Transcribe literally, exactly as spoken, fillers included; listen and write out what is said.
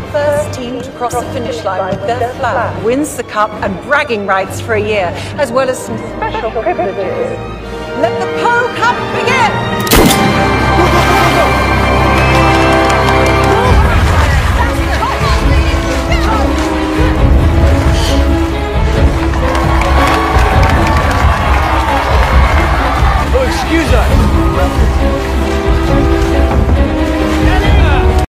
First team to cross the finish line with their flag wins the cup and bragging rights for a year, as well as some special privileges. Let the Pole Cup begin!